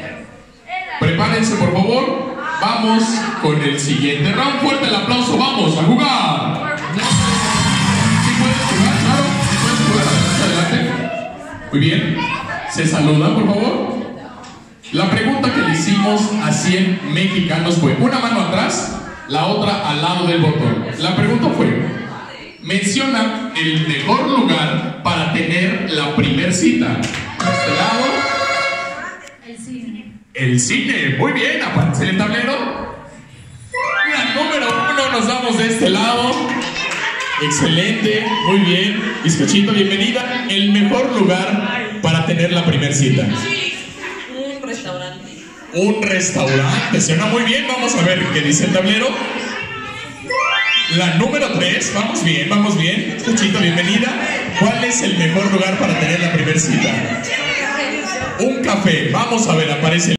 Prepárense, por favor. Vamos con el siguiente round. Fuerte el aplauso. Vamos a jugar. ¿Sí puedes jugar? Claro. ¿Puedes jugar? Adelante. Muy bien. Se saludan, por favor. La pregunta que le hicimos a 100 mexicanos fue: una mano atrás, la otra al lado del botón. La pregunta fue: menciona el mejor lugar para tener la primer cita. ¿A este lado? El cine. El cine. Muy bien, aparece en el tablero. La número 1 nos damos de este lado. Excelente, muy bien. Bizcochito, bienvenida. El mejor lugar para tener la primer cita. Un restaurante. Un restaurante, suena muy bien. Vamos a ver qué dice el tablero. La número 3, vamos bien, vamos bien. Bizcochito, bienvenida. ¿Cuál es el mejor lugar para tener la primer cita? Un café. Vamos a ver, aparece